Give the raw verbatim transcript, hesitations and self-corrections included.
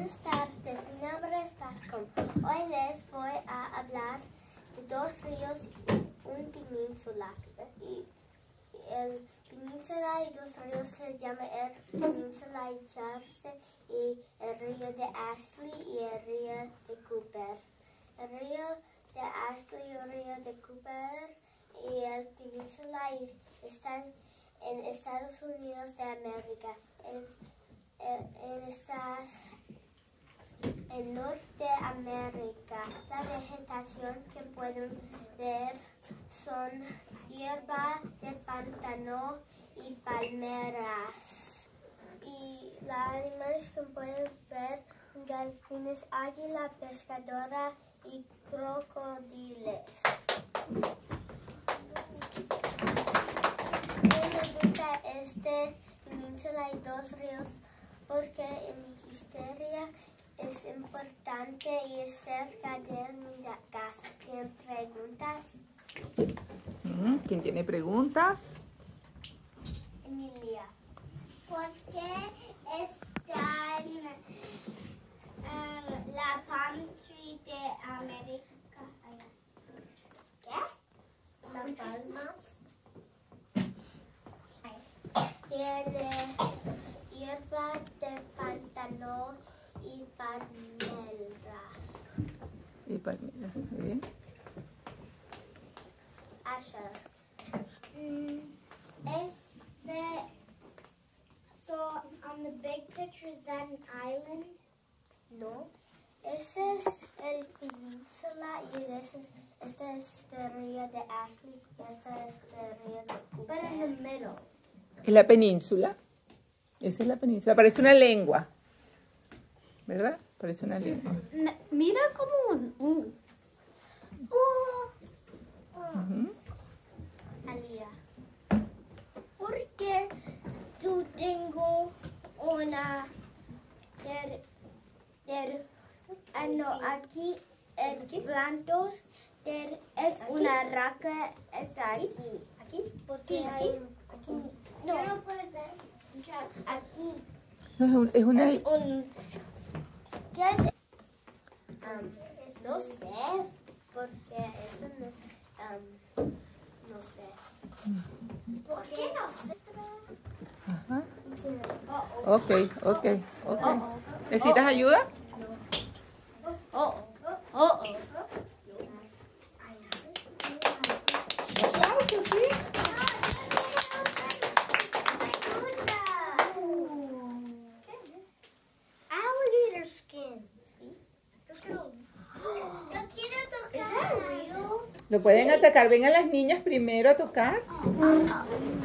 Buenas tardes, mi nombre es Tascom. Hoy les voy a hablar de dos ríos y un península. Y el península y dos ríos se llaman el península y Charles y el río de Ashley y el río de Cooper. El río de Ashley y el río de Cooper y el península están en Estados Unidos de América. El, el, el estas en Norteamérica. La vegetación que pueden ver son hierba de pantano y palmeras. Y los animales que pueden ver son delfines, águila pescadora y crocodiles. Me gusta este península y dos ríos porque en mi historia es importante y es cerca de mi casa. ¿Tienen preguntas? ¿Quién tiene preguntas? Emilia. ¿Por qué está en um, la palm tree de América? ¿Qué? Las palmas. Tiene hierba de pantano y palmeras. Y palmeras, muy bien. Asher. Mm, este, so on the big picture, is that an island? No. Ese es el península y ese es, este es el río de Ashley y este es el río de Cooper. But in the middle. Es la península. Esa es la península. Parece una lengua. ¿Verdad? Parece una lengua. M- Mira como un... un oh, oh. Uh-huh. Alía. ¿Por qué tú tengo una... Der, der, ah, no, aquí el plantos der, es una raca, está aquí. ¿Aquí? Porque Sí, hay aquí. un- aquí. No, no puedes ver. Aquí No, es, un- es una... es un... ¿Qué es? Um, no sé, porque eso no, um, no sé. ¿Por qué no sé? Ajá. Oh, Ok, ok, ok. ¿Necesitas ayuda? oh, oh, oh, oh. Alligator skin. Yo quiero tocar. Is that real? ¿Lo pueden atacar? Vengan las niñas primero a tocar. Oh, oh, oh.